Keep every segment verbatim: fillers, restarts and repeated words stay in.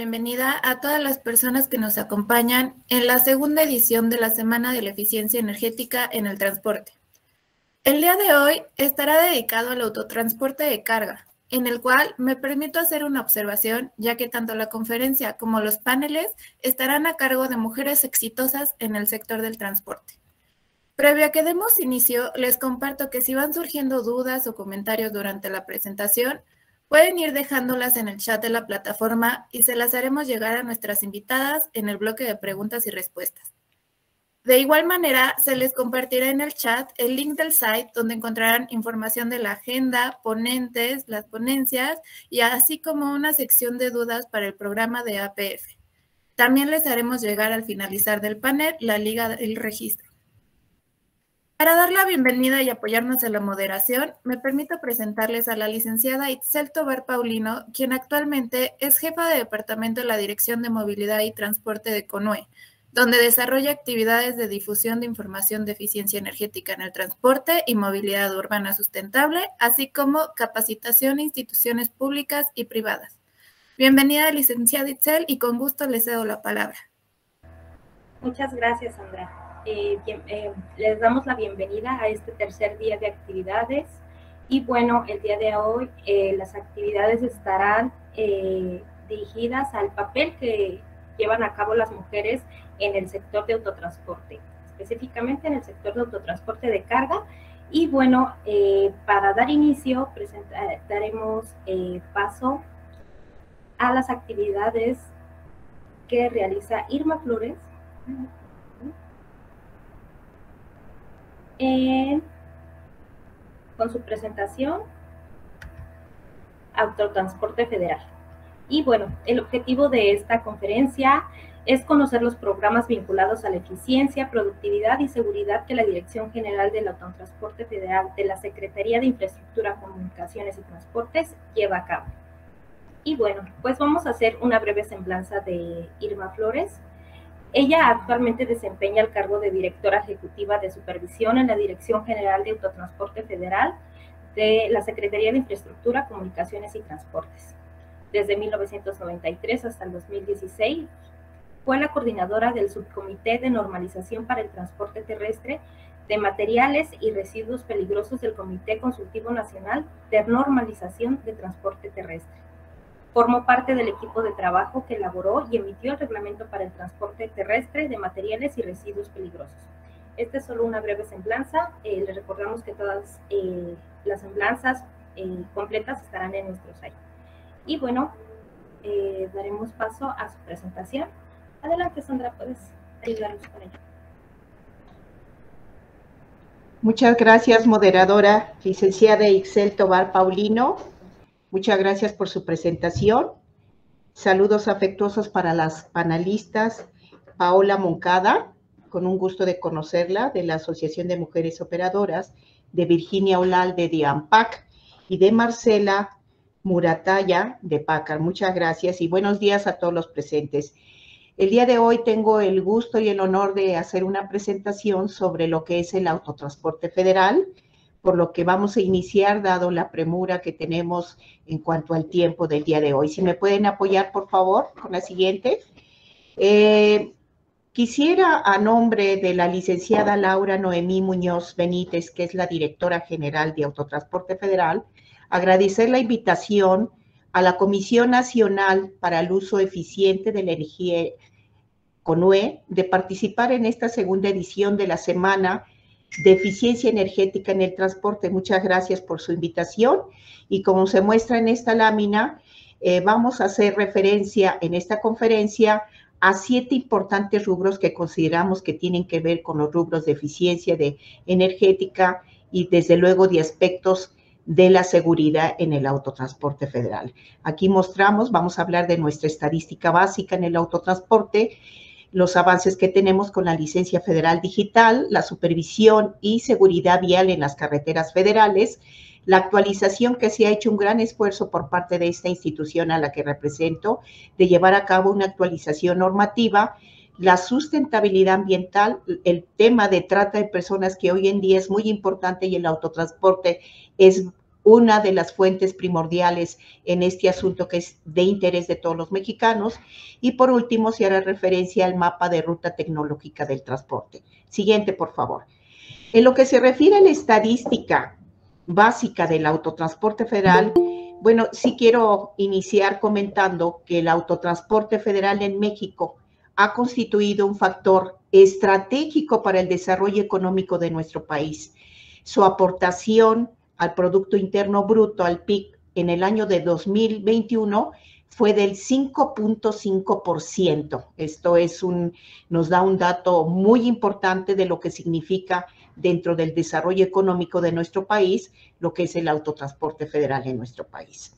bienvenida a todas las personas que nos acompañan en la segunda edición de la Semana de la Eficiencia Energética en el Transporte. El día de hoy estará dedicado al autotransporte de carga, en el cual me permito hacer una observación, ya que tanto la conferencia como los paneles estarán a cargo de mujeres exitosas en el sector del transporte. Previo a que demos inicio, les comparto que si van surgiendo dudas o comentarios durante la presentación, pueden ir dejándolas en el chat de la plataforma y se las haremos llegar a nuestras invitadas en el bloque de preguntas y respuestas. De igual manera, se les compartirá en el chat el link del site donde encontrarán información de la agenda, ponentes, las ponencias y así como una sección de dudas para el programa de A P F. También les haremos llegar al finalizar del panel la liga del registro. Para dar la bienvenida y apoyarnos en la moderación, me permito presentarles a la licenciada Itzel Tobar Paulino, quien actualmente es jefa de departamento de la Dirección de Movilidad y Transporte de CONUE, donde desarrolla actividades de difusión de información de eficiencia energética en el transporte y movilidad urbana sustentable, así como capacitación a instituciones públicas y privadas. Bienvenida, licenciada Itzel, y con gusto le cedo la palabra. Muchas gracias, Sandra. Eh, bien, eh, les damos la bienvenida a este tercer día de actividades y bueno, el día de hoy eh, las actividades estarán eh, dirigidas al papel que llevan a cabo las mujeres en el sector de autotransporte, específicamente en el sector de autotransporte de carga. Y bueno, eh, para dar inicio daremos eh, paso a las actividades que realiza Irma Flores En, con su presentación Autotransporte Federal. Y bueno, el objetivo de esta conferencia es conocer los programas vinculados a la eficiencia, productividad y seguridad que la Dirección General del Autotransporte Federal de la Secretaría de Infraestructura, Comunicaciones y Transportes lleva a cabo. Y bueno, pues vamos a hacer una breve semblanza de Irma Flores. Ella actualmente desempeña el cargo de directora ejecutiva de supervisión en la Dirección General de Autotransporte Federal de la Secretaría de Infraestructura, Comunicaciones y Transportes. Desde mil novecientos noventa y tres hasta el dos mil dieciséis fue la coordinadora del Subcomité de Normalización para el Transporte Terrestre de Materiales y Residuos Peligrosos del Comité Consultivo Nacional de Normalización de Transporte Terrestre. Formó parte del equipo de trabajo que elaboró y emitió el reglamento para el transporte terrestre de materiales y residuos peligrosos. Esta es solo una breve semblanza. Eh, les recordamos que todas eh, las semblanzas eh, completas estarán en nuestro site. Y bueno, eh, daremos paso a su presentación. Adelante, Sandra, puedes ayudarnos con ello. Muchas gracias, moderadora, licenciada Itzel Tobar Paulino. Muchas gracias por su presentación. Saludos afectuosos para las panelistas Paola Moncada, con un gusto de conocerla, de la Asociación de Mujeres Operadoras, de Virginia Olalde de AMPAC y de Marcela Murataya de PACAR. Muchas gracias y buenos días a todos los presentes. El día de hoy tengo el gusto y el honor de hacer una presentación sobre lo que es el autotransporte federal, por lo que vamos a iniciar, dado la premura que tenemos en cuanto al tiempo del día de hoy. Si me pueden apoyar, por favor, con la siguiente. Eh, quisiera, a nombre de la licenciada Laura Noemí Muñoz Benítez, que es la directora general de Autotransporte Federal, agradecer la invitación a la Comisión Nacional para el Uso Eficiente de la Energía, CONUE, de participar en esta segunda edición de la Semana de Eficiencia Energética en el Transporte. Muchas gracias por su invitación y como se muestra en esta lámina, eh, vamos a hacer referencia en esta conferencia a siete importantes rubros que consideramos que tienen que ver con los rubros de eficiencia de energética y desde luego de aspectos de la seguridad en el autotransporte federal. Aquí mostramos, vamos a hablar de nuestra estadística básica en el autotransporte, los avances que tenemos con la licencia federal digital, la supervisión y seguridad vial en las carreteras federales, la actualización que se ha hecho un gran esfuerzo por parte de esta institución a la que represento, de llevar a cabo una actualización normativa, la sustentabilidad ambiental, el tema de trata de personas que hoy en día es muy importante y el autotransporte es una de las fuentes primordiales en este asunto que es de interés de todos los mexicanos. Y por último, se hará referencia al mapa de ruta tecnológica del transporte. Siguiente, por favor. En lo que se refiere a la estadística básica del autotransporte federal, bueno, sí quiero iniciar comentando que el autotransporte federal en México ha constituido un factor estratégico para el desarrollo económico de nuestro país. Su aportación al Producto Interno Bruto, al P I B, en el año de dos mil veintiuno fue del cinco punto cinco por ciento. Esto es un, nos da un dato muy importante de lo que significa dentro del desarrollo económico de nuestro país, lo que es el autotransporte federal en nuestro país.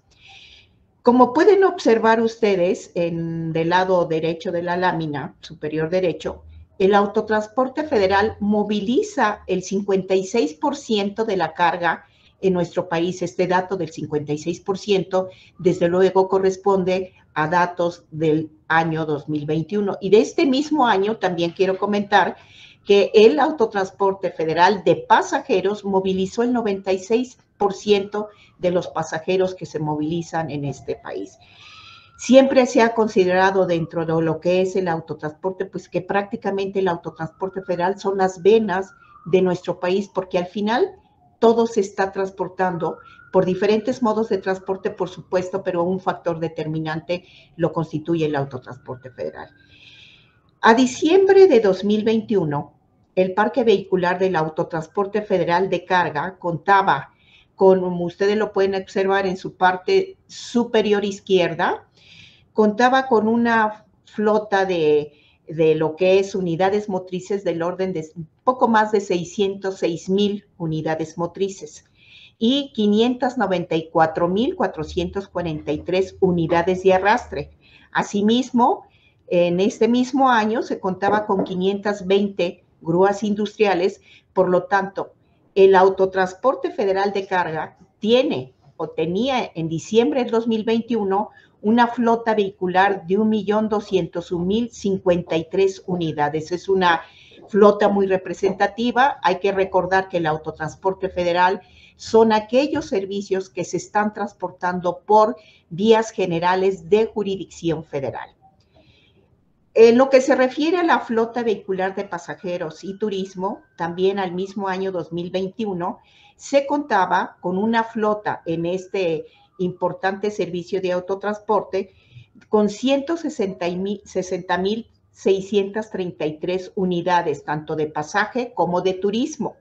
Como pueden observar ustedes en del lado derecho de la lámina, superior derecho, el autotransporte federal moviliza el cincuenta y seis por ciento de la carga en nuestro país. Este dato del cincuenta y seis por ciento, desde luego, corresponde a datos del año dos mil veintiuno. Y de este mismo año también quiero comentar que el autotransporte federal de pasajeros movilizó el noventa y seis por ciento de los pasajeros que se movilizan en este país. Siempre se ha considerado dentro de lo que es el autotransporte, pues que prácticamente el autotransporte federal son las venas de nuestro país, porque al final todo se está transportando por diferentes modos de transporte, por supuesto, pero un factor determinante lo constituye el autotransporte federal. A diciembre de dos mil veintiuno, el parque vehicular del autotransporte federal de carga contaba con, como ustedes lo pueden observar en su parte superior izquierda, contaba con una flota de, de lo que es unidades motrices del orden de poco más de seiscientos seis mil unidades motrices y quinientas noventa y cuatro mil cuatrocientas cuarenta y tres unidades de arrastre. Asimismo, en este mismo año se contaba con quinientas veinte grúas industriales. Por lo tanto, el autotransporte federal de carga tiene o tenía en diciembre de dos mil veintiuno una flota vehicular de un millón doscientos un mil cincuenta y tres unidades. Es una flota muy representativa. Hay que recordar que el autotransporte federal son aquellos servicios que se están transportando por vías generales de jurisdicción federal. En lo que se refiere a la flota vehicular de pasajeros y turismo, también al mismo año dos mil veintiuno, se contaba con una flota en este importante servicio de autotransporte con ciento sesenta mil seiscientas treinta y tres unidades, tanto de pasaje como de turismo.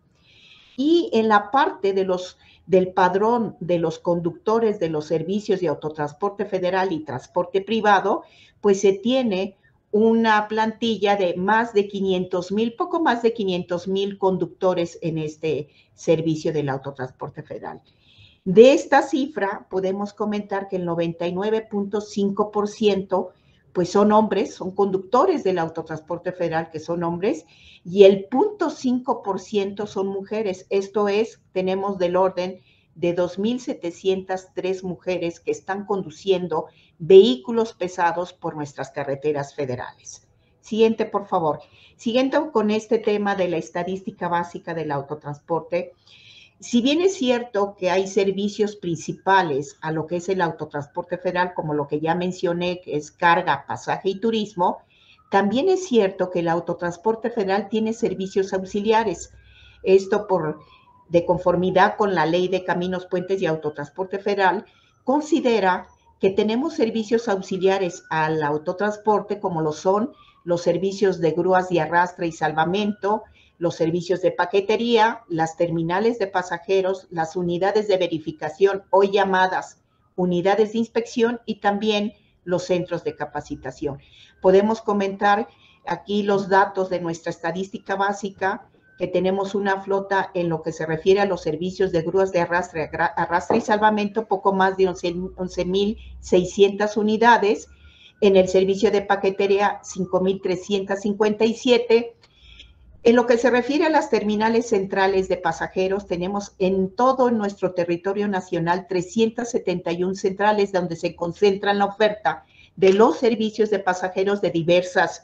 Y en la parte de los, del padrón de los conductores de los servicios de autotransporte federal y transporte privado, pues se tiene una plantilla de más de quinientos mil, poco más de quinientos mil conductores en este servicio del autotransporte federal. De esta cifra podemos comentar que el noventa y nueve punto cinco por ciento pues son hombres, son conductores del autotransporte federal que son hombres, y el cero punto cinco por ciento son mujeres. Esto es, tenemos del orden de dos mil setecientas tres mujeres que están conduciendo vehículos pesados por nuestras carreteras federales. Siguiente, por favor. Siguiendo con este tema de la estadística básica del autotransporte, si bien es cierto que hay servicios principales a lo que es el autotransporte federal, como lo que ya mencioné, que es carga, pasaje y turismo, también es cierto que el autotransporte federal tiene servicios auxiliares. Esto por de conformidad con la Ley de Caminos, Puentes y Autotransporte Federal, considera que tenemos servicios auxiliares al autotransporte, como lo son los servicios de grúas de arrastre y salvamento, los servicios de paquetería, las terminales de pasajeros, las unidades de verificación, hoy llamadas unidades de inspección, y también los centros de capacitación. Podemos comentar aquí los datos de nuestra estadística básica, que tenemos una flota en lo que se refiere a los servicios de grúas de arrastre, arrastre y salvamento, poco más de once mil seiscientas unidades. En el servicio de paquetería, cinco mil trescientas cincuenta y siete. En lo que se refiere a las terminales centrales de pasajeros, tenemos en todo nuestro territorio nacional trescientas setenta y una centrales donde se concentra la oferta de los servicios de pasajeros de diversas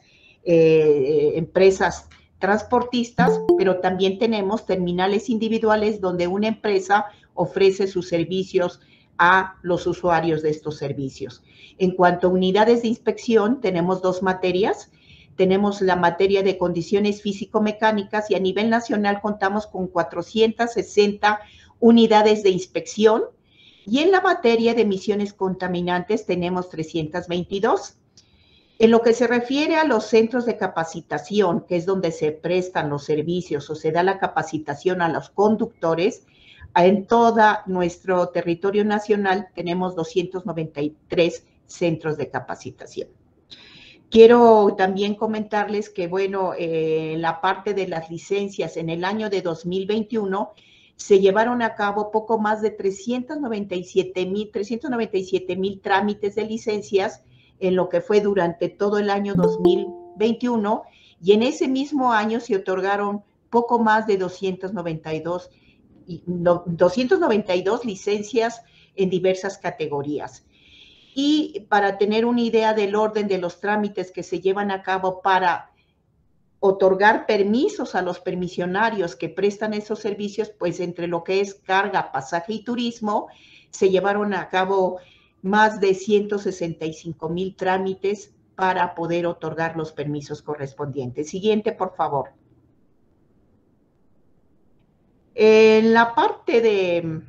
eh, empresas transportistas, pero también tenemos terminales individuales donde una empresa ofrece sus servicios a los usuarios de estos servicios. En cuanto a unidades de inspección, tenemos dos materias. Tenemos la materia de condiciones físico-mecánicas y a nivel nacional contamos con cuatrocientas sesenta unidades de inspección y en la materia de emisiones contaminantes tenemos trescientas veintidós. En lo que se refiere a los centros de capacitación, que es donde se prestan los servicios o se da la capacitación a los conductores, en todo nuestro territorio nacional tenemos doscientos noventa y tres centros de capacitación. Quiero también comentarles que, bueno, eh, en la parte de las licencias, en el año de dos mil veintiuno, se llevaron a cabo poco más de trescientos noventa y siete mil trámites de licencias en lo que fue durante todo el año dos mil veintiuno, y en ese mismo año se otorgaron poco más de doscientos noventa y dos, doscientas noventa y dos licencias en diversas categorías. Y para tener una idea del orden de los trámites que se llevan a cabo para otorgar permisos a los permisionarios que prestan esos servicios, pues entre lo que es carga, pasaje y turismo, se llevaron a cabo más de ciento sesenta y cinco mil trámites para poder otorgar los permisos correspondientes. Siguiente, por favor. En la parte de,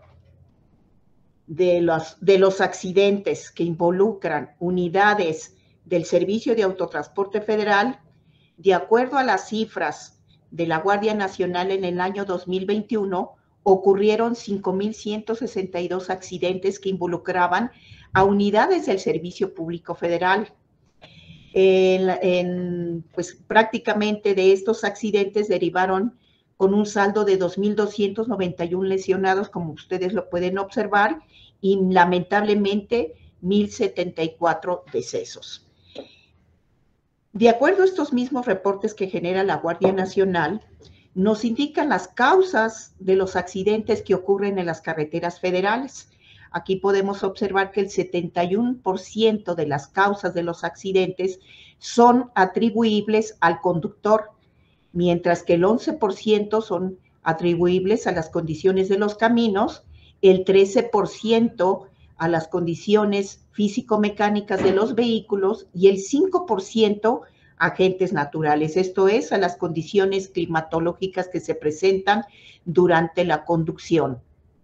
de, los, de los accidentes que involucran unidades del Servicio de Autotransporte Federal, de acuerdo a las cifras de la Guardia Nacional en el año dos mil veintiuno, ocurrieron cinco mil ciento sesenta y dos accidentes que involucraban a unidades del Servicio Público Federal. En, en, pues prácticamente de estos accidentes derivaron con un saldo de dos mil doscientos noventa y uno lesionados, como ustedes lo pueden observar, y lamentablemente mil setenta y cuatro decesos. De acuerdo a estos mismos reportes que genera la Guardia Nacional, nos indican las causas de los accidentes que ocurren en las carreteras federales. Aquí podemos observar que el setenta y uno por ciento de las causas de los accidentes son atribuibles al conductor, mientras que el once por ciento son atribuibles a las condiciones de los caminos, el trece por ciento a las condiciones físico-mecánicas de los vehículos y el cinco por ciento agentes naturales, esto es, a las condiciones climatológicas que se presentan durante la conducción.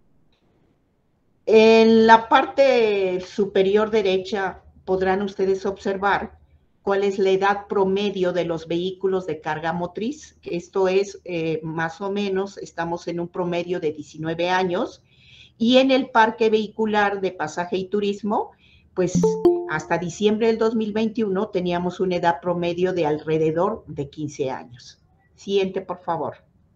En la parte superior derecha podrán ustedes observar cuál es la edad promedio de los vehículos de carga motriz, que esto es eh, más o menos, estamos en un promedio de diecinueve años, y en el parque vehicular de pasaje y turismo, pues hasta diciembre del dos mil veintiuno teníamos una edad promedio de alrededor de quince años. Siguiente, por favor.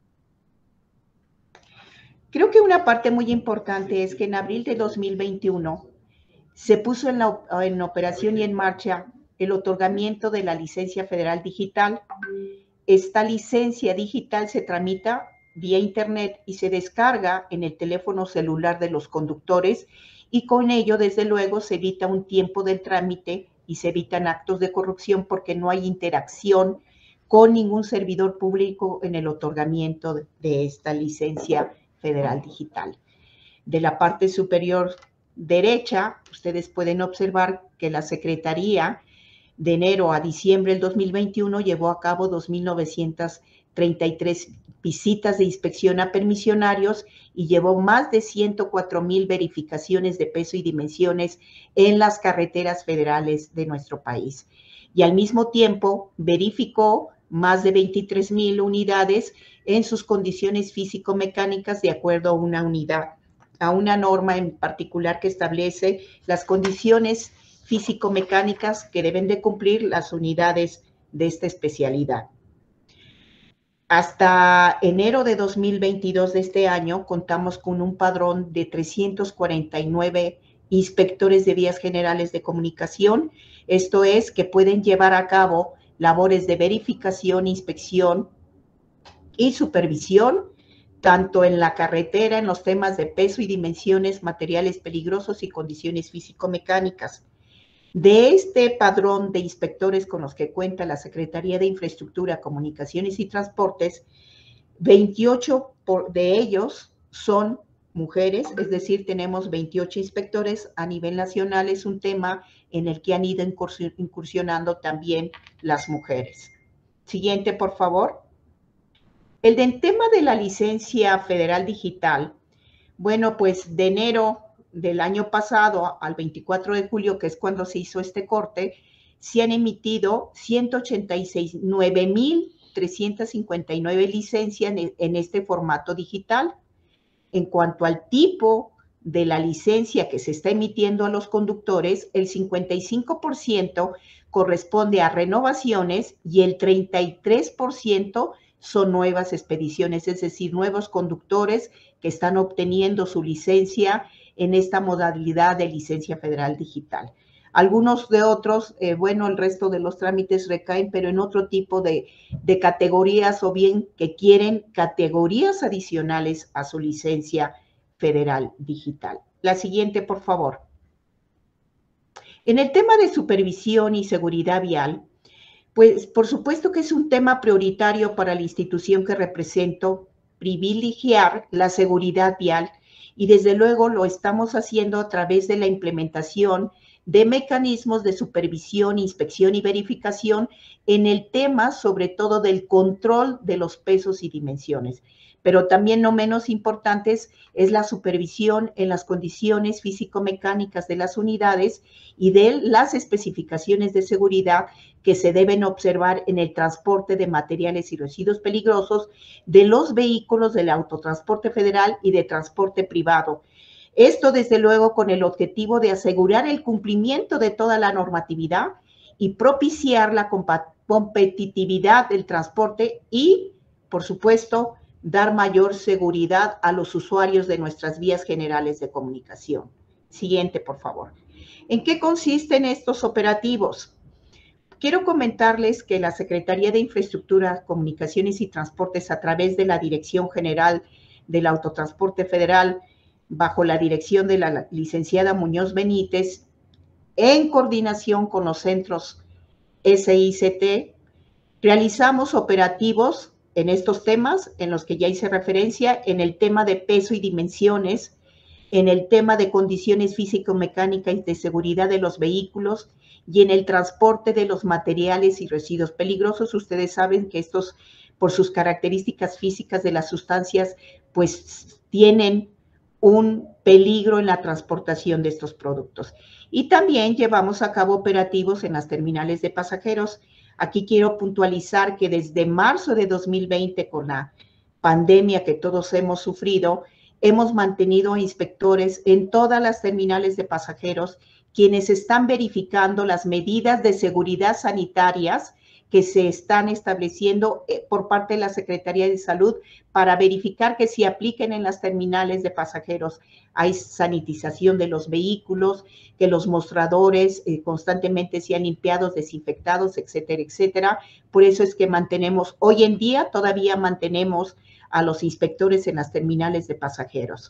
Creo que una parte muy importante es que en abril de dos mil veintiuno se puso en, la, en operación y en marcha el otorgamiento de la licencia federal digital. Esta licencia digital se tramita vía internet y se descarga en el teléfono celular de los conductores, y con ello, desde luego, se evita un tiempo del trámite y se evitan actos de corrupción porque no hay interacción con ningún servidor público en el otorgamiento de esta licencia federal digital. De la parte superior derecha, ustedes pueden observar que la Secretaría de enero a diciembre del dos mil veintiuno llevó a cabo dos mil novecientas treinta y tres visitas de inspección a permisionarios y llevó más de ciento cuatro mil verificaciones de peso y dimensiones en las carreteras federales de nuestro país. Y al mismo tiempo verificó más de veintitrés mil unidades en sus condiciones físico-mecánicas de acuerdo a una unidad, a una norma en particular que establece las condiciones físico-mecánicas que deben de cumplir las unidades de esta especialidad. Hasta enero de dos mil veintidós de este año, contamos con un padrón de trescientos cuarenta y nueve inspectores de vías generales de comunicación, esto es, que pueden llevar a cabo labores de verificación, inspección y supervisión, tanto en la carretera, en los temas de peso y dimensiones, materiales peligrosos y condiciones físico-mecánicas. De este padrón de inspectores con los que cuenta la Secretaría de Infraestructura, Comunicaciones y Transportes, veintiocho de ellos son mujeres, es decir, tenemos veintiocho inspectores a nivel nacional. Es un tema en el que han ido incursionando también las mujeres. Siguiente, por favor. El del tema de la licencia federal digital, bueno, pues de enero del año pasado al veinticuatro de julio, que es cuando se hizo este corte, se han emitido ciento ochenta y seis, nueve mil trescientas cincuenta y nueve licencias en, en este formato digital. En cuanto al tipo de la licencia que se está emitiendo a los conductores, el cincuenta y cinco por ciento corresponde a renovaciones y el treinta y tres por ciento son nuevas expediciones, es decir, nuevos conductores que están obteniendo su licencia en esta modalidad de licencia federal digital. Algunos de otros, eh, bueno, el resto de los trámites recaen, pero en otro tipo de, de categorías, o bien que quieren categorías adicionales a su licencia federal digital. La siguiente, por favor. En el tema de supervisión y seguridad vial, pues por supuesto que es un tema prioritario para la institución que represento, privilegiar la seguridad vial, y desde luego lo estamos haciendo a través de la implementación de mecanismos de supervisión, inspección y verificación en el tema, sobre todo, del control de los pesos y dimensiones. Pero también no menos importantes es la supervisión en las condiciones físico-mecánicas de las unidades y de las especificaciones de seguridad que se deben observar en el transporte de materiales y residuos peligrosos de los vehículos del autotransporte federal y de transporte privado. Esto, desde luego, con el objetivo de asegurar el cumplimiento de toda la normatividad y propiciar la competitividad del transporte y, por supuesto, dar mayor seguridad a los usuarios de nuestras vías generales de comunicación. Siguiente, por favor. ¿En qué consisten estos operativos? Quiero comentarles que la Secretaría de Infraestructura, Comunicaciones y Transportes, a través de la Dirección General del Autotransporte Federal, bajo la dirección de la licenciada Muñoz Benítez, en coordinación con los centros S I C T, realizamos operativos en estos temas en los que ya hice referencia, en el tema de peso y dimensiones, en el tema de condiciones físico-mecánicas y de seguridad de los vehículos y en el transporte de los materiales y residuos peligrosos. Ustedes saben que estos, por sus características físicas de las sustancias, pues tienen un peligro en la transportación de estos productos. Y también llevamos a cabo operativos en las terminales de pasajeros. Aquí quiero puntualizar que desde marzo de dos mil veinte, con la pandemia que todos hemos sufrido, hemos mantenido inspectores en todas las terminales de pasajeros, quienes están verificando las medidas de seguridad sanitarias que se están estableciendo por parte de la Secretaría de Salud para verificar que se apliquen en las terminales de pasajeros. Hay sanitización de los vehículos, que los mostradores eh, constantemente sean limpiados, desinfectados, etcétera, etcétera. Por eso es que mantenemos, hoy en día todavía mantenemos a los inspectores en las terminales de pasajeros.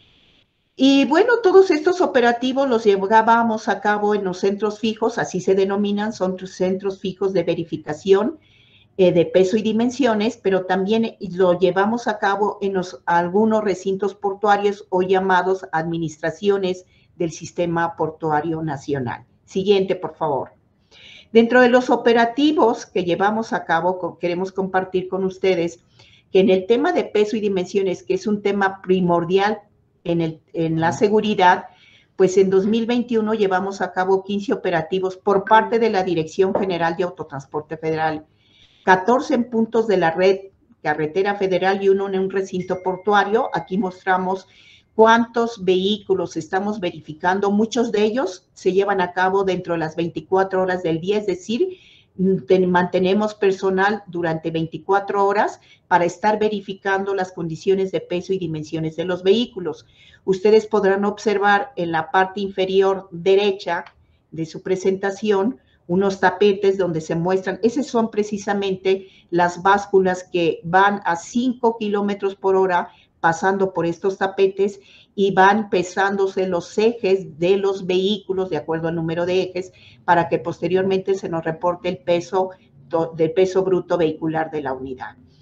Y bueno, todos estos operativos los llevábamos a cabo en los centros fijos, así se denominan, son centros fijos de verificación eh, de peso y dimensiones, pero también lo llevamos a cabo en los, algunos recintos portuarios o llamados administraciones del Sistema Portuario Nacional. Siguiente, por favor. Dentro de los operativos que llevamos a cabo, queremos compartir con ustedes que en el tema de peso y dimensiones, que es un tema primordial En, el, en la seguridad, pues en dos mil veintiuno llevamos a cabo quince operativos por parte de la Dirección General de Autotransporte Federal, catorce en puntos de la red carretera federal y uno en un recinto portuario. Aquí mostramos cuántos vehículos estamos verificando. Muchos de ellos se llevan a cabo dentro de las veinticuatro horas del día, es decir, mantenemos personal durante veinticuatro horas para estar verificando las condiciones de peso y dimensiones de los vehículos. Ustedes podrán observar en la parte inferior derecha de su presentación unos tapetes donde se muestran, esas son precisamente las básculas que van a cinco kilómetros por hora pasando por estos tapetes y van pesándose los ejes de los vehículos de acuerdo al número de ejes para que posteriormente se nos reporte el peso del peso bruto vehicular de la unidad.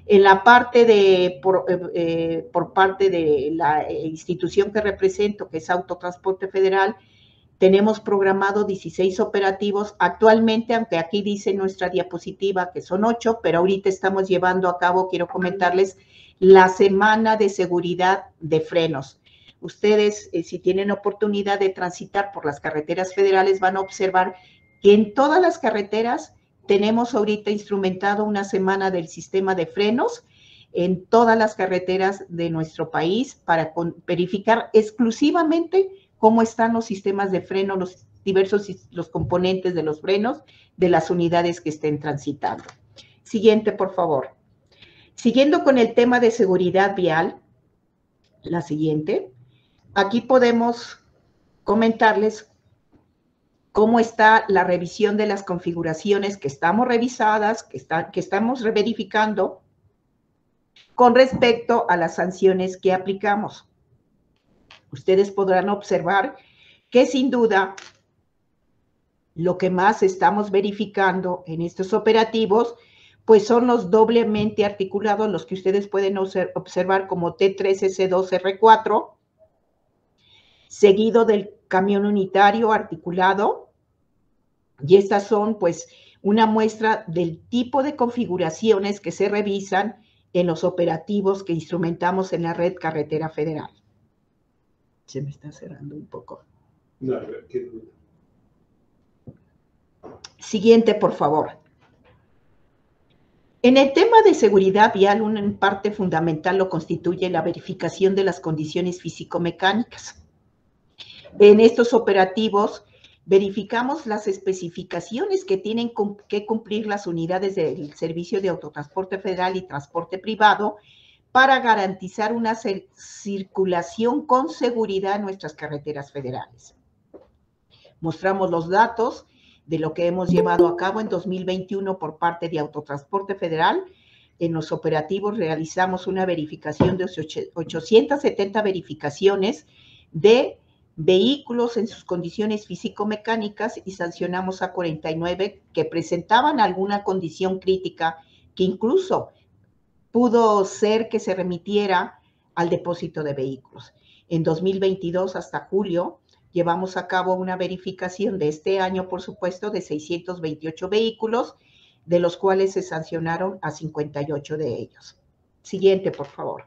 En la parte de, por, eh, por parte de la institución que represento, que es Autotransporte Federal, tenemos programado dieciséis operativos actualmente, aunque aquí dice nuestra diapositiva que son ocho, pero ahorita estamos llevando a cabo, quiero comentarles, la semana de seguridad de frenos. Ustedes, eh, si tienen oportunidad de transitar por las carreteras federales, van a observar que en todas las carreteras tenemos ahorita instrumentado una semana del sistema de frenos en todas las carreteras de nuestro país para verificar exclusivamente cómo están los sistemas de freno, los diversos los componentes de los frenos de las unidades que estén transitando. Siguiente, por favor. Siguiendo con el tema de seguridad vial, la siguiente. Aquí podemos comentarles cómo está la revisión de las configuraciones que estamos revisadas, que, está, que estamos verificando con respecto a las sanciones que aplicamos. Ustedes podrán observar que sin duda lo que más estamos verificando en estos operativos pues son los doblemente articulados, los que ustedes pueden observar como T tres S dos R cuatro, seguido del camión unitario articulado, y estas son pues una muestra del tipo de configuraciones que se revisan en los operativos que instrumentamos en la red carretera federal. Se me está cerrando un poco. No, qué duda. Siguiente, por favor. En el tema de seguridad vial, una parte fundamental lo constituye la verificación de las condiciones físico-mecánicas. En estos operativos verificamos las especificaciones que tienen que cumplir las unidades del Servicio de Autotransporte Federal y Transporte Privado para garantizar una circulación con seguridad en nuestras carreteras federales. Mostramos los datos de lo que hemos llevado a cabo en dos mil veintiuno por parte de Autotransporte Federal. En los operativos realizamos una verificación de ochocientas setenta verificaciones de vehículos en sus condiciones físico-mecánicas y sancionamos a cuarenta y nueve que presentaban alguna condición crítica que incluso pudo ser que se remitiera al depósito de vehículos. En dos mil veintidós, hasta julio, llevamos a cabo una verificación de este año, por supuesto, de seiscientos veintiocho vehículos, de los cuales se sancionaron a cincuenta y ocho de ellos. Siguiente, por favor.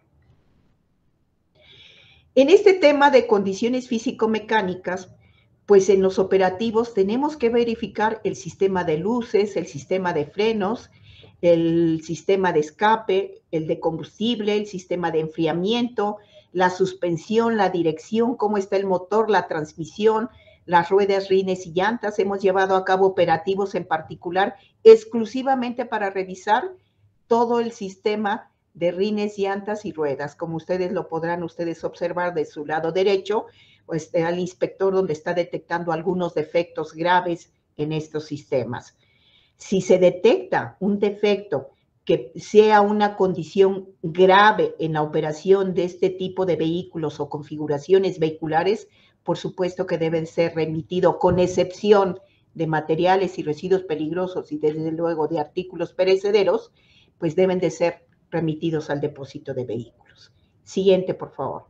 En este tema de condiciones físico-mecánicas, pues en los operativos tenemos que verificar el sistema de luces, el sistema de frenos, el sistema de escape, el de combustible, el sistema de enfriamiento, la suspensión, la dirección, cómo está el motor, la transmisión, las ruedas, rines y llantas. Hemos llevado a cabo operativos en particular exclusivamente para revisar todo el sistema de rines, llantas y ruedas. Como ustedes lo podrán ustedes observar de su lado derecho, pues al inspector donde está detectando algunos defectos graves en estos sistemas. Si se detecta un defecto que sea una condición grave en la operación de este tipo de vehículos o configuraciones vehiculares, por supuesto que debe ser remitido, con excepción de materiales y residuos peligrosos y desde luego de artículos perecederos, pues deben de ser remitidos al depósito de vehículos. Siguiente, por favor.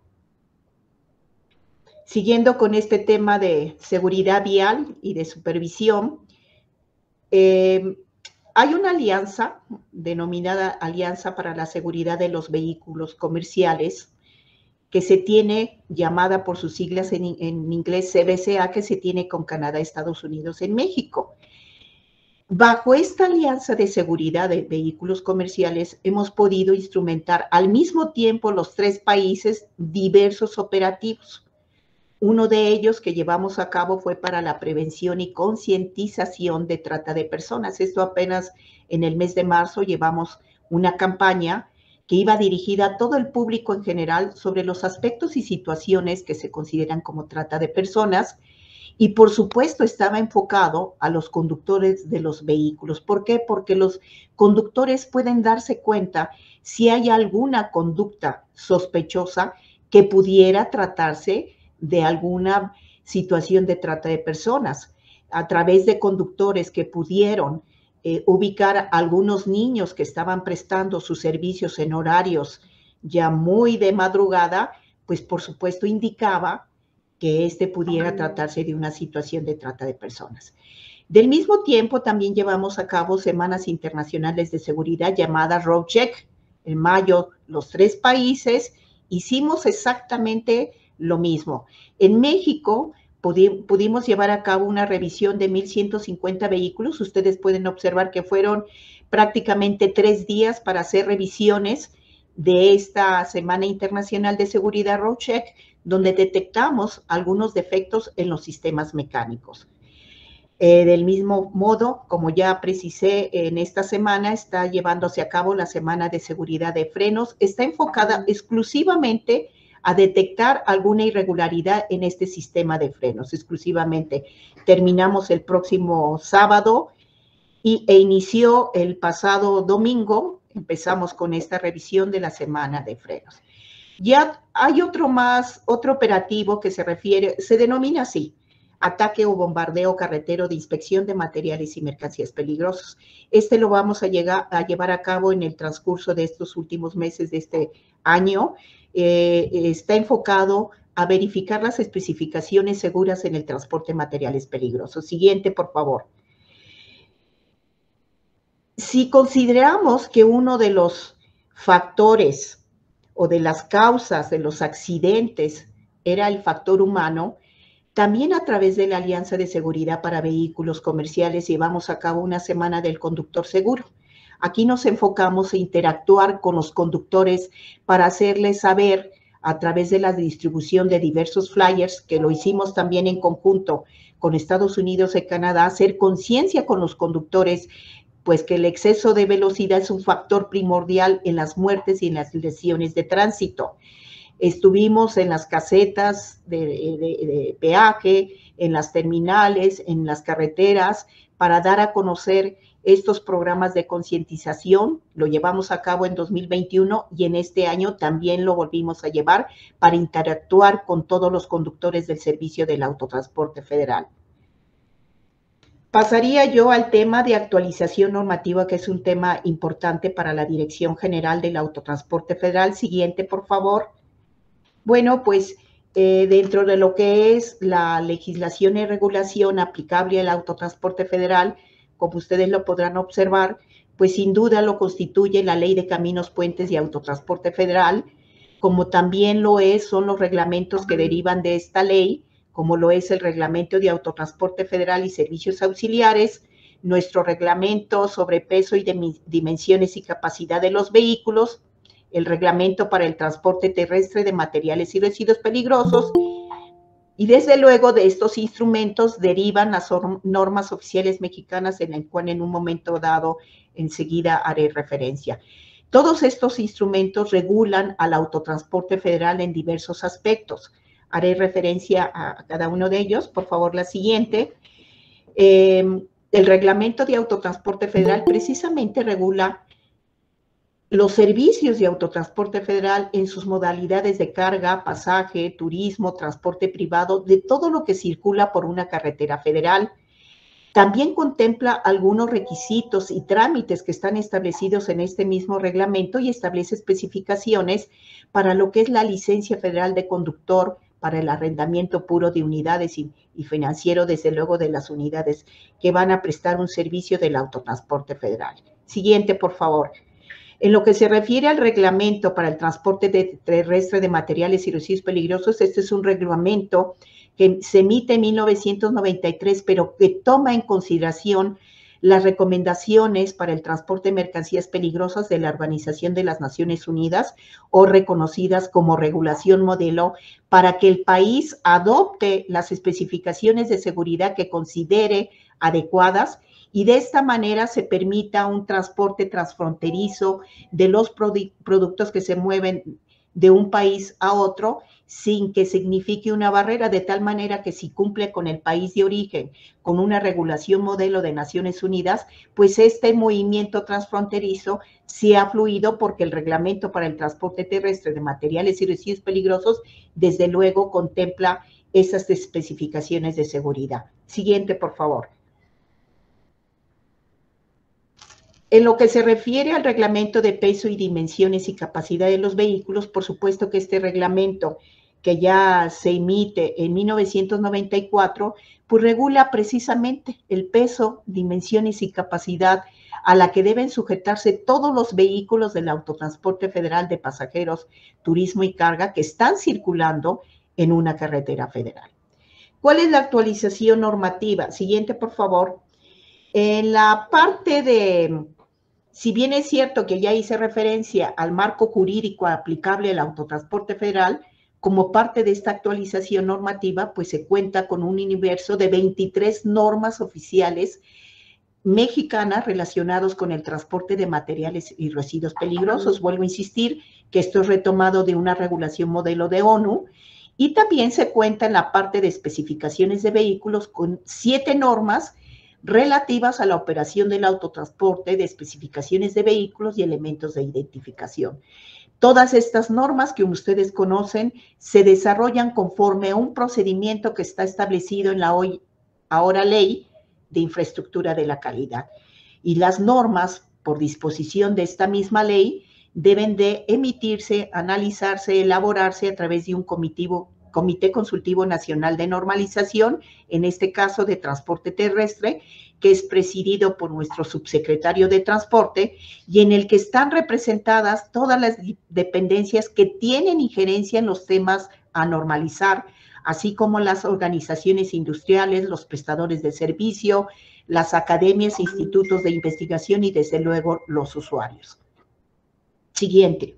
Siguiendo con este tema de seguridad vial y de supervisión, eh, hay una alianza denominada Alianza para la Seguridad de los Vehículos Comerciales que se tiene, llamada por sus siglas en, en inglés C B C A, que se tiene con Canadá, Estados Unidos y México. Bajo esta alianza de seguridad de vehículos comerciales hemos podido instrumentar al mismo tiempo los tres países diversos operativos. Uno de ellos que llevamos a cabo fue para la prevención y concientización de trata de personas. Esto apenas en el mes de marzo llevamos una campaña que iba dirigida a todo el público en general sobre los aspectos y situaciones que se consideran como trata de personas. Y por supuesto estaba enfocado a los conductores de los vehículos. ¿Por qué? Porque los conductores pueden darse cuenta si hay alguna conducta sospechosa que pudiera tratarse de alguna situación de trata de personas, a través de conductores que pudieron eh, ubicar a algunos niños que estaban prestando sus servicios en horarios ya muy de madrugada, pues por supuesto indicaba que este pudiera tratarse de una situación de trata de personas. Del mismo tiempo, también llevamos a cabo semanas internacionales de seguridad llamadas Road Check. En mayo, los tres países hicimos exactamente lo mismo. En México, pudi- pudimos llevar a cabo una revisión de mil ciento cincuenta vehículos. Ustedes pueden observar que fueron prácticamente tres días para hacer revisiones de esta Semana Internacional de Seguridad Road Check, donde detectamos algunos defectos en los sistemas mecánicos. Eh, del mismo modo, como ya precisé, en esta semana está llevándose a cabo la Semana de Seguridad de Frenos. Está enfocada exclusivamente a detectar alguna irregularidad en este sistema de frenos, exclusivamente. Terminamos el próximo sábado y, e inició el pasado domingo. Empezamos con esta revisión de la Semana de Frenos. Ya hay otro más, otro operativo que se refiere, se denomina así, ataque o bombardeo carretero de inspección de materiales y mercancías peligrosos. Este lo vamos a, llegar, a llevar a cabo en el transcurso de estos últimos meses de este año. Eh, está enfocado a verificar las especificaciones seguras en el transporte de materiales peligrosos. Siguiente, por favor. Si consideramos que uno de los factores o de las causas de los accidentes era el factor humano, también a través de la Alianza de Seguridad para Vehículos Comerciales llevamos a cabo una semana del conductor seguro. Aquí nos enfocamos a interactuar con los conductores para hacerles saber a través de la distribución de diversos flyers, que lo hicimos también en conjunto con Estados Unidos y Canadá, hacer conciencia con los conductores, pues que el exceso de velocidad es un factor primordial en las muertes y en las lesiones de tránsito. Estuvimos en las casetas de, de, de peaje, en las terminales, en las carreteras, para dar a conocer estos programas de concientización. Lo llevamos a cabo en dos mil veintiuno y en este año también lo volvimos a llevar para interactuar con todos los conductores del servicio del autotransporte federal. Pasaría yo al tema de actualización normativa, que es un tema importante para la Dirección General del Autotransporte Federal. Siguiente, por favor. Bueno, pues eh, dentro de lo que es la legislación y regulación aplicable al autotransporte federal, como ustedes lo podrán observar, pues sin duda lo constituye la Ley de Caminos, Puentes y Autotransporte Federal, como también lo es, son los reglamentos que derivan de esta ley, como lo es el Reglamento de Autotransporte Federal y Servicios Auxiliares, nuestro reglamento sobre peso y dimensiones y capacidad de los vehículos, el reglamento para el transporte terrestre de materiales y residuos peligrosos, y desde luego de estos instrumentos derivan las normas oficiales mexicanas en las cuales en un momento dado enseguida haré referencia. Todos estos instrumentos regulan al autotransporte federal en diversos aspectos. Haré referencia a cada uno de ellos. Por favor, la siguiente. Eh, el reglamento de autotransporte federal precisamente regula los servicios de autotransporte federal en sus modalidades de carga, pasaje, turismo, transporte privado, de todo lo que circula por una carretera federal. También contempla algunos requisitos y trámites que están establecidos en este mismo reglamento y establece especificaciones para lo que es la licencia federal de conductor, para el arrendamiento puro de unidades y, y financiero, desde luego de las unidades que van a prestar un servicio del autotransporte federal. Siguiente, por favor. En lo que se refiere al reglamento para el transporte de, terrestre de materiales y residuos peligrosos, este es un reglamento que se emite en mil novecientos noventa y tres, pero que toma en consideración las recomendaciones para el transporte de mercancías peligrosas de la Organización de las Naciones Unidas, o reconocidas como regulación modelo, para que el país adopte las especificaciones de seguridad que considere adecuadas, y de esta manera se permita un transporte transfronterizo de los produ- productos que se mueven de un país a otro sin que signifique una barrera, de tal manera que si cumple con el país de origen, con una regulación modelo de Naciones Unidas, pues este movimiento transfronterizo sí ha fluido, porque el reglamento para el transporte terrestre de materiales y residuos peligrosos desde luego contempla esas especificaciones de seguridad. Siguiente, por favor. En lo que se refiere al reglamento de peso y dimensiones y capacidad de los vehículos, por supuesto que este reglamento, que ya se emite en mil novecientos noventa y cuatro, pues regula precisamente el peso, dimensiones y capacidad a la que deben sujetarse todos los vehículos del Autotransporte Federal de Pasajeros, Turismo y Carga que están circulando en una carretera federal. ¿Cuál es la actualización normativa? Siguiente, por favor. En la parte de, si bien es cierto que ya hice referencia al marco jurídico aplicable al Autotransporte Federal, como parte de esta actualización normativa, pues se cuenta con un universo de veintitrés normas oficiales mexicanas relacionados con el transporte de materiales y residuos peligrosos. Vuelvo a insistir que esto es retomado de una regulación modelo de ONU, y también se cuenta en la parte de especificaciones de vehículos con siete normas relativas a la operación del autotransporte, de especificaciones de vehículos y elementos de identificación. Todas estas normas que ustedes conocen se desarrollan conforme a un procedimiento que está establecido en la hoy, ahora Ley de Infraestructura de la Calidad. Y las normas, por disposición de esta misma ley, deben de emitirse, analizarse, elaborarse a través de un comitivo, Comité Consultivo Nacional de Normalización, en este caso de Transporte Terrestre, que es presidido por nuestro subsecretario de Transporte y en el que están representadas todas las dependencias que tienen injerencia en los temas a normalizar, así como las organizaciones industriales, los prestadores de servicio, las academias, institutos de investigación y, desde luego, los usuarios. Siguiente.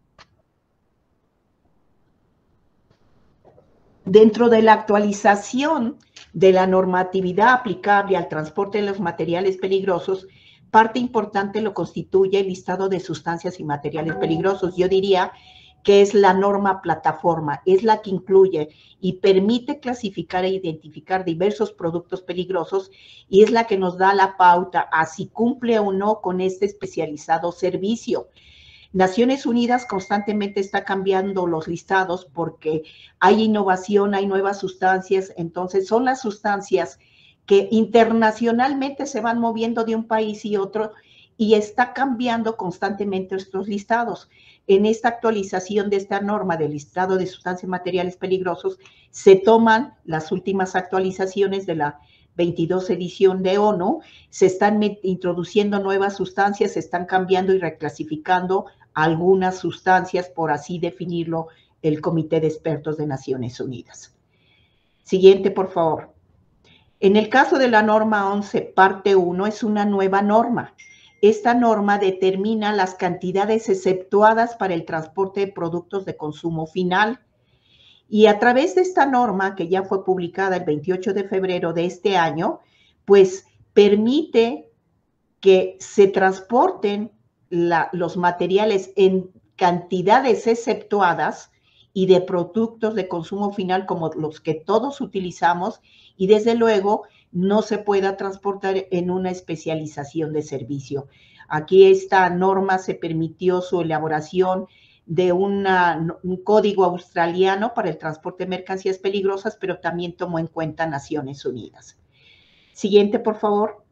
Dentro de la actualización de la normatividad aplicable al transporte de los materiales peligrosos, parte importante lo constituye el listado de sustancias y materiales peligrosos. Yo diría que es la norma plataforma, es la que incluye y permite clasificar e identificar diversos productos peligrosos y es la que nos da la pauta a si cumple o no con este especializado servicio. Naciones Unidas constantemente está cambiando los listados porque hay innovación, hay nuevas sustancias, entonces son las sustancias que internacionalmente se van moviendo de un país y otro y está cambiando constantemente estos listados. En esta actualización de esta norma del listado de sustancias y materiales peligrosos se toman las últimas actualizaciones de la veintidós edición de ONU, se están introduciendo nuevas sustancias, se están cambiando y reclasificando algunas sustancias, por así definirlo, el Comité de Expertos de Naciones Unidas. Siguiente, por favor. En el caso de la norma once, parte uno, es una nueva norma. Esta norma determina las cantidades exceptuadas para el transporte de productos de consumo final. Y a través de esta norma, que ya fue publicada el veintiocho de febrero de este año, pues permite que se transporten la, los materiales en cantidades exceptuadas y de productos de consumo final como los que todos utilizamos y desde luego no se pueda transportar en una especialización de servicio. Aquí esta norma se permitió su elaboración de una, un código australiano para el transporte de mercancías peligrosas, pero también tomó en cuenta Naciones Unidas. Siguiente, por favor.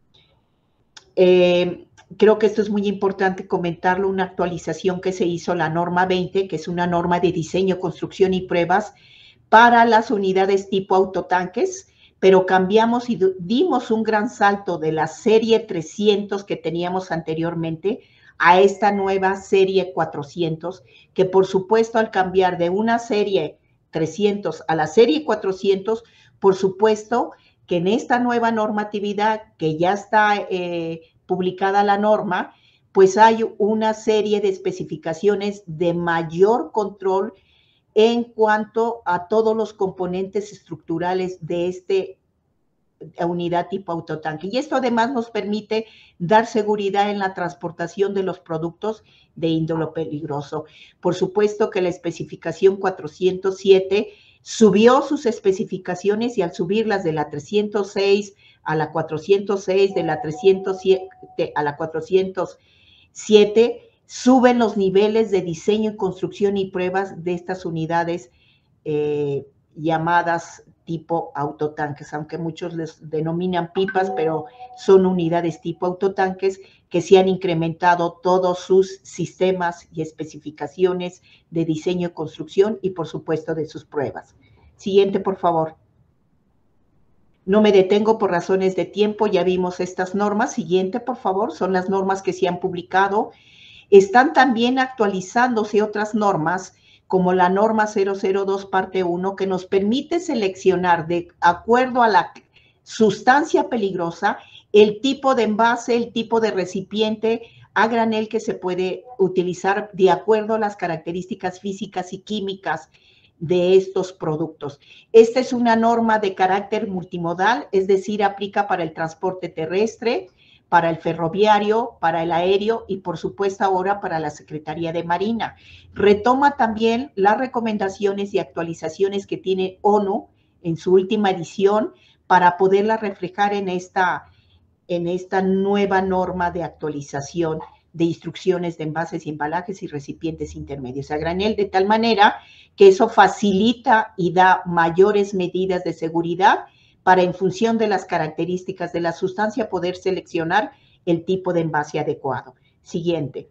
Eh, creo que esto es muy importante comentarlo, una actualización que se hizo, la norma veinte, que es una norma de diseño, construcción y pruebas para las unidades tipo autotanques, pero cambiamos y dimos un gran salto de la serie trescientos que teníamos anteriormente a esta nueva serie cuatrocientos, que por supuesto al cambiar de una serie trescientos a la serie cuatrocientos, por supuesto que en esta nueva normatividad que ya está eh, publicada la norma, pues hay una serie de especificaciones de mayor control en cuanto a todos los componentes estructurales de este unidad tipo autotanque. Y esto además nos permite dar seguridad en la transportación de los productos de índole peligroso. Por supuesto que la especificación cuatrocientos siete subió sus especificaciones y al subirlas de la trescientos seis a la cuatrocientos seis, de la trescientos siete a la cuatrocientos siete, suben los niveles de diseño, construcción y pruebas de estas unidades eh, llamadas tipo autotanques, aunque muchos les denominan pipas, pero son unidades tipo autotanques que se han incrementado todos sus sistemas y especificaciones de diseño y construcción y, por supuesto, de sus pruebas. Siguiente, por favor. No me detengo por razones de tiempo, ya vimos estas normas. Siguiente, por favor, son las normas que se han publicado. Están también actualizándose otras normas, como la norma cero cero dos parte uno, que nos permite seleccionar de acuerdo a la sustancia peligrosa el tipo de envase, el tipo de recipiente a granel que se puede utilizar de acuerdo a las características físicas y químicas de estos productos. Esta es una norma de carácter multimodal, es decir, aplica para el transporte terrestre, para el ferroviario, para el aéreo y, por supuesto, ahora para la Secretaría de Marina. Retoma también las recomendaciones y actualizaciones que tiene ONU en su última edición para poderlas reflejar en esta, en esta nueva norma de actualización de instrucciones de envases y embalajes y recipientes intermedios a granel, de tal manera que eso facilita y da mayores medidas de seguridad para, en función de las características de la sustancia, poder seleccionar el tipo de envase adecuado. Siguiente.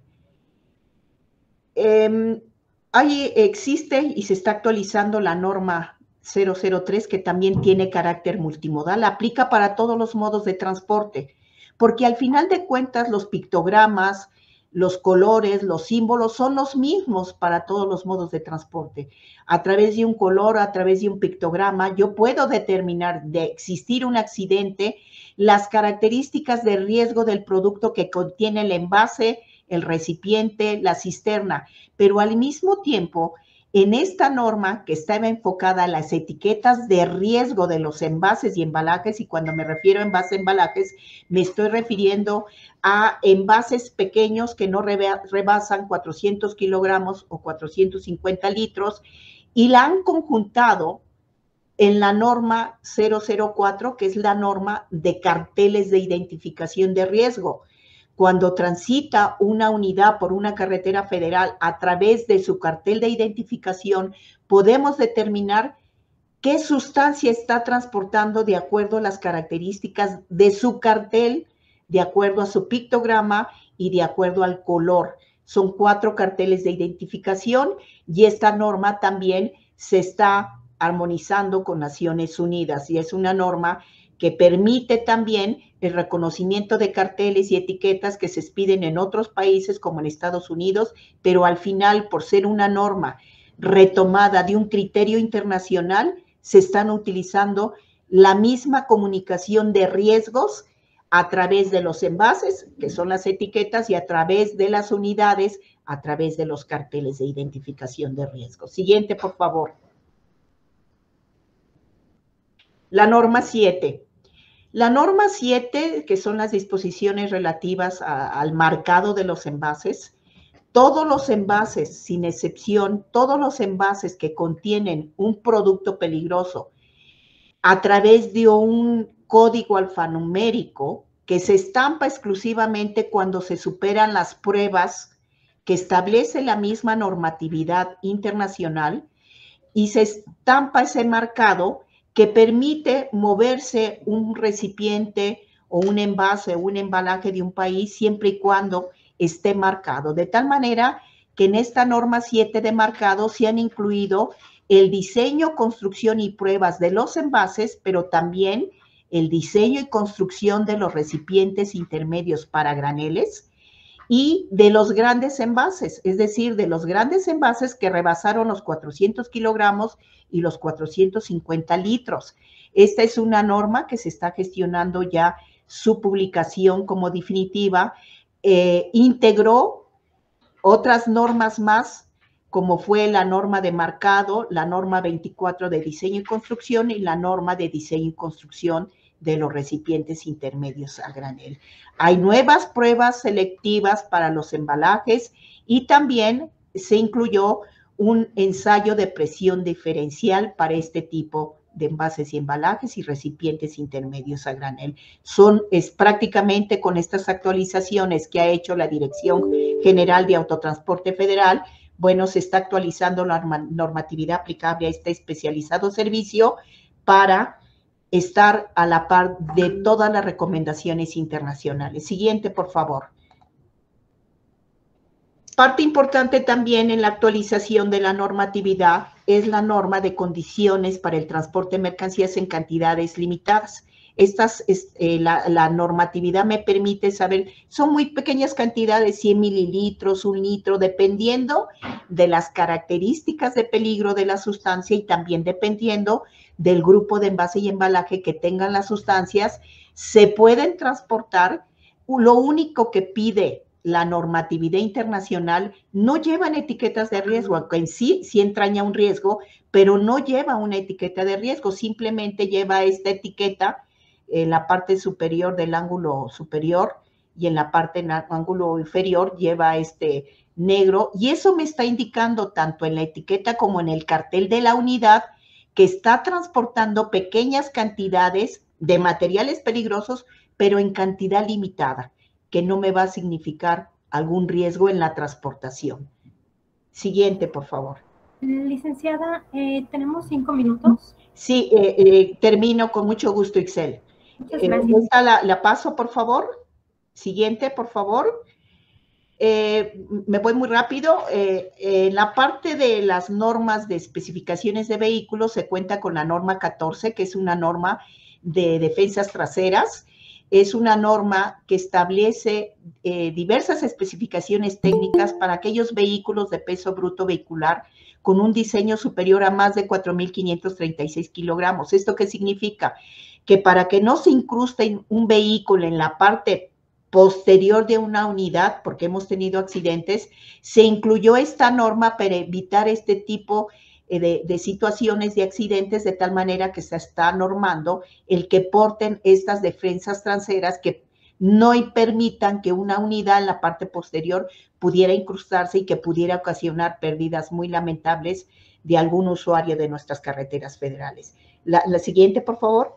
Eh, ahí existe y se está actualizando la norma cero cero tres, que también tiene carácter multimodal, aplica para todos los modos de transporte, porque al final de cuentas los pictogramas, los colores, los símbolos son los mismos para todos los modos de transporte. A través de un color, a través de un pictograma, yo puedo determinar de existir un accidente, las características de riesgo del producto que contiene el envase, el recipiente, la cisterna, pero al mismo tiempo, en esta norma que estaba enfocada a las etiquetas de riesgo de los envases y embalajes, y cuando me refiero a envases y embalajes, me estoy refiriendo a envases pequeños que no rebasan cuatrocientos kilogramos o cuatrocientos cincuenta litros, y la han conjuntado en la norma cero cero cuatro, que es la norma de carteles de identificación de riesgo. Cuando transita una unidad por una carretera federal a través de su cartel de identificación, podemos determinar qué sustancia está transportando de acuerdo a las características de su cartel, de acuerdo a su pictograma y de acuerdo al color. Son cuatro carteles de identificación y esta norma también se está armonizando con Naciones Unidas y es una norma que permite también el reconocimiento de carteles y etiquetas que se expiden en otros países como en Estados Unidos, pero al final, por ser una norma retomada de un criterio internacional, se están utilizando la misma comunicación de riesgos a través de los envases, que son las etiquetas, y a través de las unidades, a través de los carteles de identificación de riesgos. Siguiente, por favor. La norma siete. La norma siete, que son las disposiciones relativas a, al marcado de los envases, todos los envases, sin excepción, todos los envases que contienen un producto peligroso a través de un código alfanumérico que se estampa exclusivamente cuando se superan las pruebas que establece la misma normatividad internacional y se estampa ese marcado que permite moverse un recipiente o un envase o un embalaje de un país siempre y cuando esté marcado. De tal manera que en esta norma siete de marcado se han incluido el diseño, construcción y pruebas de los envases, pero también el diseño y construcción de los recipientes intermedios para graneles y de los grandes envases, es decir, de los grandes envases que rebasaron los cuatrocientos kilogramos y los cuatrocientos cincuenta litros. Esta es una norma que se está gestionando ya su publicación como definitiva. Eh, integró otras normas más, como fue la norma de marcado, la norma veinticuatro de diseño y construcción y la norma de diseño y construcción de los recipientes intermedios a granel. Hay nuevas pruebas selectivas para los embalajes y también se incluyó un ensayo de presión diferencial para este tipo de envases y embalajes y recipientes intermedios a granel. Son, es prácticamente con estas actualizaciones que ha hecho la Dirección General de Autotransporte Federal, bueno, se está actualizando la normatividad aplicable a este especializado servicio para estar a la par de todas las recomendaciones internacionales. Siguiente, por favor. Parte importante también en la actualización de la normatividad es la norma de condiciones para el transporte de mercancías en cantidades limitadas. Estas, eh, la, la normatividad me permite saber, son muy pequeñas cantidades, cien mililitros, un litro, dependiendo de las características de peligro de la sustancia y también dependiendo del grupo de envase y embalaje que tengan las sustancias, se pueden transportar. Lo único que pide la normatividad internacional no llevan etiquetas de riesgo, aunque en sí sí entraña un riesgo, pero no lleva una etiqueta de riesgo, simplemente lleva esta etiqueta en la parte superior del ángulo superior y en la parte en el ángulo inferior lleva este negro, y eso me está indicando tanto en la etiqueta como en el cartel de la unidad que está transportando pequeñas cantidades de materiales peligrosos, pero en cantidad limitada, que no me va a significar algún riesgo en la transportación. Siguiente, por favor. Licenciada, eh, ¿tenemos cinco minutos? Sí, eh, eh, termino con mucho gusto, Ixel. Muchas gracias. Eh, la, la paso, por favor. Siguiente, por favor. Eh, me voy muy rápido. Eh, en la parte de las normas de especificaciones de vehículos se cuenta con la norma catorce, que es una norma de defensas traseras. Es una norma que establece eh, diversas especificaciones técnicas para aquellos vehículos de peso bruto vehicular con un diseño superior a más de cuatro mil quinientos treinta y seis kilogramos. ¿Esto qué significa? Que para que no se incruste un vehículo en la parte posterior de una unidad, porque hemos tenido accidentes, se incluyó esta norma para evitar este tipo de, de situaciones de accidentes, de tal manera que se está normando el que porten estas defensas traseras que no permitan que una unidad en la parte posterior pudiera incrustarse y que pudiera ocasionar pérdidas muy lamentables de algún usuario de nuestras carreteras federales. La, la siguiente, por favor.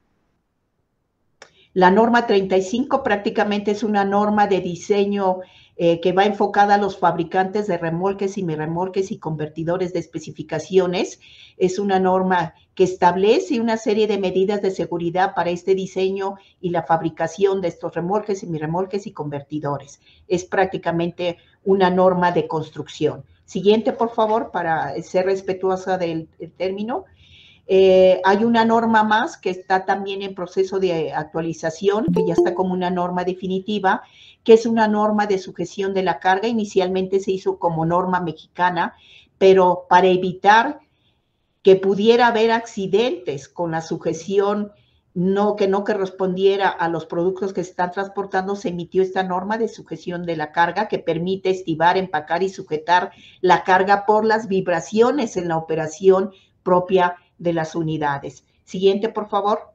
La norma treinta y cinco prácticamente es una norma de diseño eh, que va enfocada a los fabricantes de remolques, semirremolques y convertidores de especificaciones. Es una norma que establece una serie de medidas de seguridad para este diseño y la fabricación de estos remolques, semirremolques y convertidores. Es prácticamente una norma de construcción. Siguiente, por favor, para ser respetuosa del, del término. Eh, hay una norma más que está también en proceso de actualización, que ya está como una norma definitiva, que es una norma de sujeción de la carga. Inicialmente se hizo como norma mexicana, pero para evitar que pudiera haber accidentes con la sujeción no, que no correspondiera a los productos que se están transportando, se emitió esta norma de sujeción de la carga que permite estivar, empacar y sujetar la carga por las vibraciones en la operación propia de las unidades. Siguiente, por favor.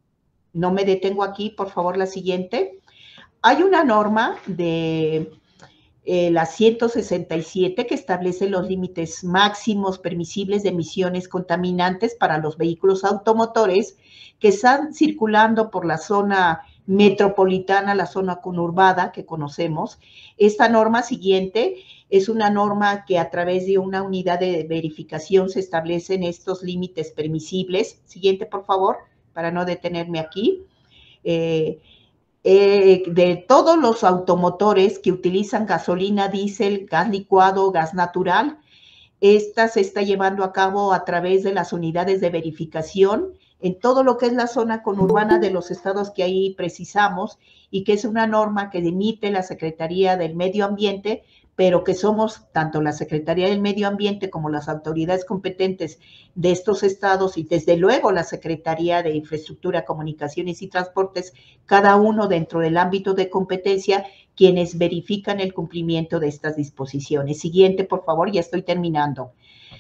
No me detengo aquí, por favor, la siguiente. Hay una norma de eh, la ciento sesenta y siete que establece los límites máximos permisibles de emisiones contaminantes para los vehículos automotores que están circulando por la zona metropolitana, la zona conurbada que conocemos. Esta norma siguiente es una norma que a través de una unidad de verificación se establecen estos límites permisibles. Siguiente, por favor, para no detenerme aquí. Eh, eh, de todos los automotores que utilizan gasolina, diésel, gas licuado, gas natural, esta se está llevando a cabo a través de las unidades de verificación en todo lo que es la zona conurbana de los estados que ahí precisamos, y que es una norma que emite la Secretaría del Medio Ambiente, pero que somos tanto la Secretaría del Medio Ambiente como las autoridades competentes de estos estados y desde luego la Secretaría de Infraestructura, Comunicaciones y Transportes, cada uno dentro del ámbito de competencia, quienes verifican el cumplimiento de estas disposiciones. Siguiente, por favor, ya estoy terminando.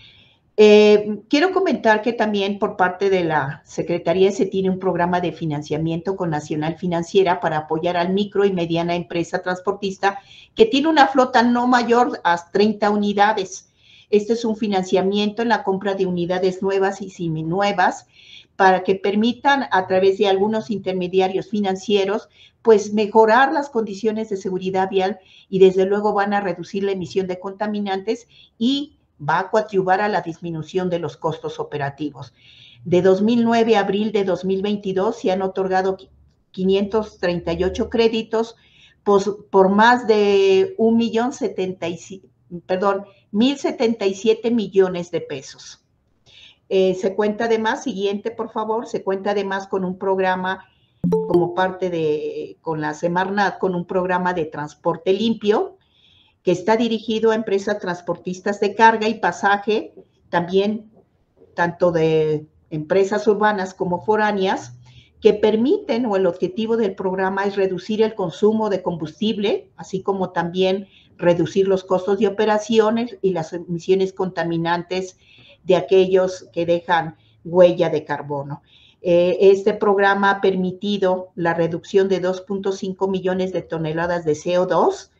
Eh, quiero comentar que también por parte de la Secretaría se tiene un programa de financiamiento con Nacional Financiera para apoyar al micro y mediana empresa transportista que tiene una flota no mayor a treinta unidades. Este es un financiamiento en la compra de unidades nuevas y seminuevas para que permitan a través de algunos intermediarios financieros pues mejorar las condiciones de seguridad vial y desde luego van a reducir la emisión de contaminantes y va a coadyuvar a la disminución de los costos operativos. De dos mil nueve a abril de dos mil veintidós se han otorgado quinientos treinta y ocho créditos por, por más de un millón setenta y siete, perdón, mil setenta y siete millones de pesos. Eh, se cuenta además, siguiente por favor, se cuenta además con un programa como parte de, con la Semarnat, con un programa de transporte limpio que está dirigido a empresas transportistas de carga y pasaje, también tanto de empresas urbanas como foráneas, que permiten, o el objetivo del programa es reducir el consumo de combustible, así como también reducir los costos de operaciones y las emisiones contaminantes de aquellos que dejan huella de carbono. Eh, este programa ha permitido la reducción de dos punto cinco millones de toneladas de C O dos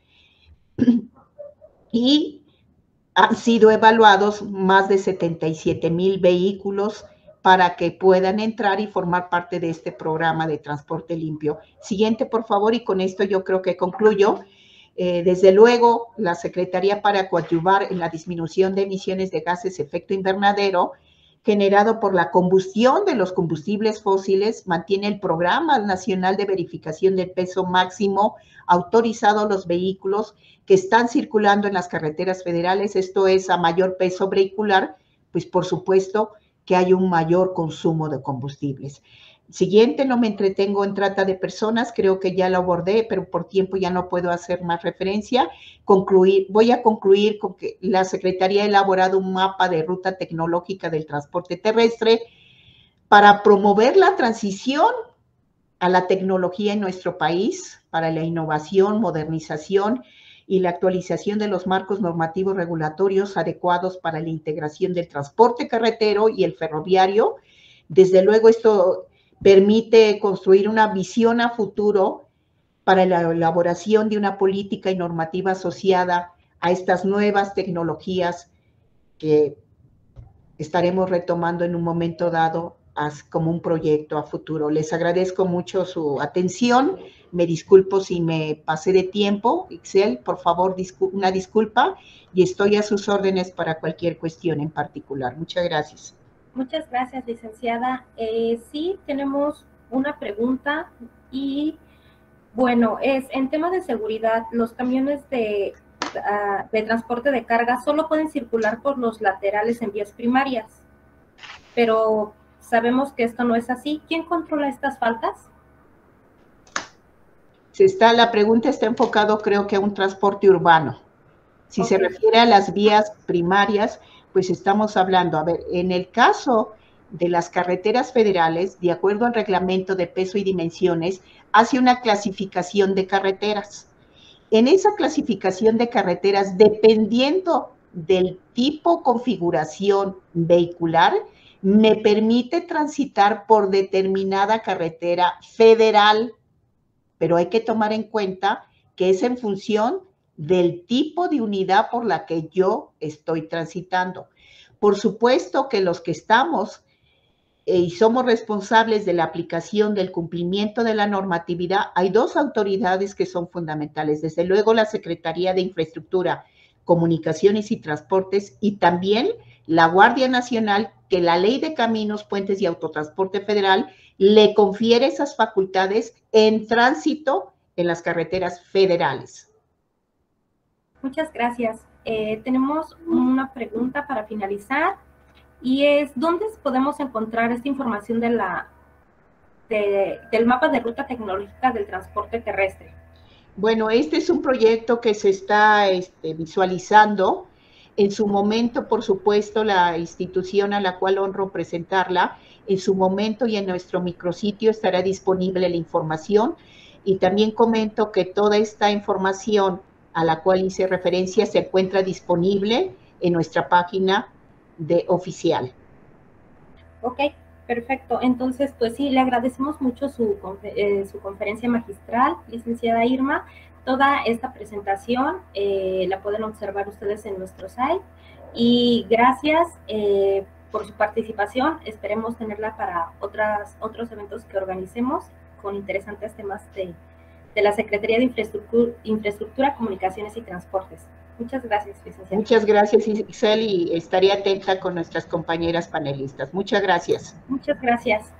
y han sido evaluados más de setenta y siete mil vehículos para que puedan entrar y formar parte de este programa de transporte limpio. Siguiente, por favor, y con esto yo creo que concluyo. Eh, desde luego, la Secretaría, para coadyuvar en la disminución de emisiones de gases de efecto invernadero generado por la combustión de los combustibles fósiles, mantiene el Programa Nacional de Verificación del Peso Máximo autorizado a los vehículos que están circulando en las carreteras federales. Esto es, a mayor peso vehicular, pues por supuesto que hay un mayor consumo de combustibles. Siguiente, no me entretengo en trata de personas, creo que ya lo abordé, pero por tiempo ya no puedo hacer más referencia. Concluir, voy a concluir con que la Secretaría ha elaborado un mapa de ruta tecnológica del transporte terrestre para promover la transición a la tecnología en nuestro país, para la innovación, modernización y la actualización de los marcos normativos regulatorios adecuados para la integración del transporte carretero y el ferroviario. Desde luego, esto permite construir una visión a futuro para la elaboración de una política y normativa asociada a estas nuevas tecnologías que estaremos retomando en un momento dado como un proyecto a futuro. Les agradezco mucho su atención. Me disculpo si me pasé de tiempo. Ixel, por favor, una disculpa, y estoy a sus órdenes para cualquier cuestión en particular. Muchas gracias. Muchas gracias, licenciada. Eh, sí, tenemos una pregunta y, bueno, es en tema de seguridad, los camiones de, uh, de transporte de carga solo pueden circular por los laterales en vías primarias, pero sabemos que esto no es así. ¿Quién controla estas faltas? Se está, la pregunta está enfocado, creo que a un transporte urbano. Si okay. se refiere a las vías primarias, pues estamos hablando, a ver, en el caso de las carreteras federales, de acuerdo al reglamento de peso y dimensiones, hace una clasificación de carreteras. En esa clasificación de carreteras, dependiendo del tipo configuración vehicular, me permite transitar por determinada carretera federal, pero hay que tomar en cuenta que es en función del tipo de unidad por la que yo estoy transitando. Por supuesto que los que estamos eh, y somos responsables de la aplicación del cumplimiento de la normatividad, hay dos autoridades que son fundamentales. Desde luego, la Secretaría de Infraestructura, Comunicaciones y Transportes, y también la Guardia Nacional, que la Ley de Caminos, Puentes y Autotransporte Federal le confiere esas facultades en tránsito en las carreteras federales. Muchas gracias. Eh, tenemos una pregunta para finalizar y es, ¿dónde podemos encontrar esta información de la, de, del mapa de ruta tecnológica del transporte terrestre? Bueno, este es un proyecto que se está este, visualizando. En su momento, por supuesto, la institución a la cual honro presentarla, en su momento y en nuestro micrositio estará disponible la información. Y también comento que toda esta información a la cual hice referencia se encuentra disponible en nuestra página de oficial. Ok, perfecto. Entonces, pues sí, le agradecemos mucho su, eh, su conferencia magistral, licenciada Irma. Toda esta presentación eh, la pueden observar ustedes en nuestro site. Y gracias eh, por su participación. Esperemos tenerla para otras, otros eventos que organicemos con interesantes temas de, de la Secretaría de Infraestructura, Infraestructura, Comunicaciones y Transportes. Muchas gracias, licenciada. Muchas gracias, Isel, y estaré atenta con nuestras compañeras panelistas. Muchas gracias. Muchas gracias.